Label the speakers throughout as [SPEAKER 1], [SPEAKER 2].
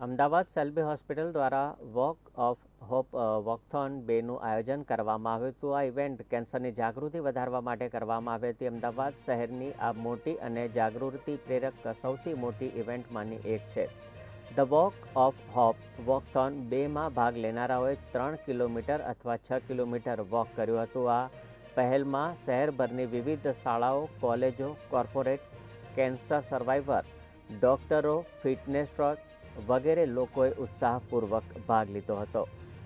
[SPEAKER 1] Ahmedabad Shalby hospital દ્વારા walk of hope walkathon 2નું આયોજન કરવામાં આવ્યું હતું। આ ઇવેન્ટ કેન્સરની જાગૃતિ વધારવા માટે કરવામાં આવી હતી। અમદાવાદ શહેરની આ મોટી અને જાગૃતિ પ્રેરક સૌથી મોટી ઇવેન્ટમાંની એક છે। The walk of hope walkathon 2માં ભાગ લેનારાઓએ 3 કિલોમીટર અથવા 6 કિલોમીટર વોક કર્યું હતું। આ પહેલમાં શહેરભરની વિવિધ શાળાઓ, કોલેજો, કોર્પોરેટ, કેન્સર સર્વાઈવર, ડોક્ટરો, ફિટનેસ વગેરે લોકોએ ઉત્સાહપૂર્વક ભાગ લીધો હતો।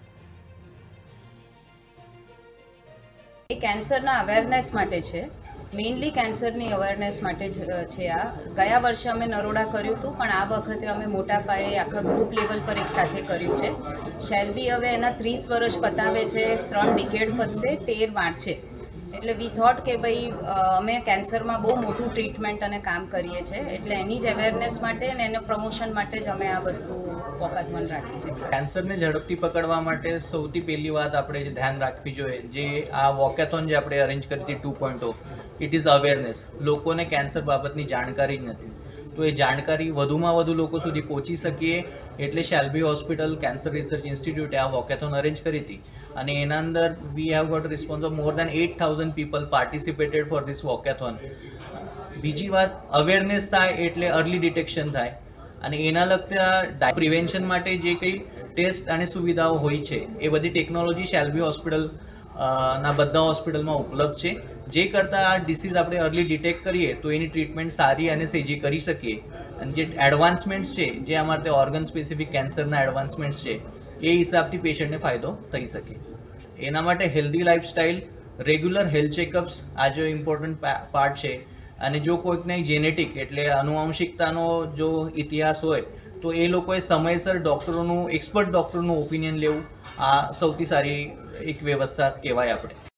[SPEAKER 2] કેન્સરના અવેરનેસ માટે છે, મેઇનલી કેન્સરની અવેરનેસ માટે છે। આ ગયા વર્ષે અમે નરોડા કર્યું હતું, પણ આ વખતે અમે મોટા પાયે આખા ગ્રુપ લેવલ પર એક સાથે કર્યું છે। શેલ્બી હવે એના 30 વર્ષ પતાવે છે, 3 ડિકેડ પતશે, 13 માર્ચે। એટલે વી થોટ કે ભાઈ અમે કેન્સરમાં બહુ મોટું ટ્રીટમેન્ટ અને કામ કરીએ છીએ, એટલે એની જ અવેરનેસ માટે અને એના પ્રમોશન માટે જ અમે આ વસ્તુ વોકાથોન રાખી છે।
[SPEAKER 3] કેન્સરને ઝડપથી પકડવા માટે સૌથી પહેલી વાત આપણે જે ધ્યાન રાખવી જોઈએ, જે આ વોકેથોન જે આપણે અરેન્જ કરી હતી 2.0, ઇટ ઇઝ અવેરનેસ। લોકોને કેન્સર બાબતની જાણકારી જ નથી, તો એ જાણકારી વધુમાં વધુ લોકો સુધી પહોંચી શકીએ એટલે શેલ્બી હોસ્પિટલ કેન્સર રિસર્ચ ઇન્સ્ટિટ્યૂટે આ વોકેથોન અરેન્જ કરી હતી અને એના અંદર we have got response of more than 8,000 people participated for this walkathon. બીજી વાત, અવેરનેસ થાય એટલે અર્લી ડિટેક્શન થાય અને એના લગતા પ્રિવેન્શન માટે જે કંઈ ટેસ્ટ અને સુવિધાઓ હોય છે એ બધી ટેકનોલોજી શેલ્બી હોસ્પિટલ ના બધા હોસ્પિટલમાં ઉપલબ્ધ છે, જે કરતાં આ ડિસીઝ આપણે અર્લી ડિટેક્ટ કરીએ તો એની ટ્રીટમેન્ટ સારી અને સેજી કરી શકીએ અને જે એડવાન્સમેન્ટ્સ છે, જે અમારે ઓર્ગન સ્પેસિફિક કેન્સરના એડવાન્સમેન્ટ્સ છે, એ હિસાબથી પેશન્ટને ફાયદો થઈ શકે। એના માટે healthy lifestyle, regular health checkups આ જો ઇમ્પોર્ટન્ટ પાર્ટ છે અને જો કોઈકને જેનેટિક એટલે આનુવંશિકતાનો જો ઇતિહાસ હોય તો એ લોકોએ સમયસર ડૉક્ટરોનું, એક્સપર્ટ ડૉક્ટરનું ઓપિનિયન લેવું, આ સૌથી સારી એક વ્યવસ્થા કહેવાય આપણે।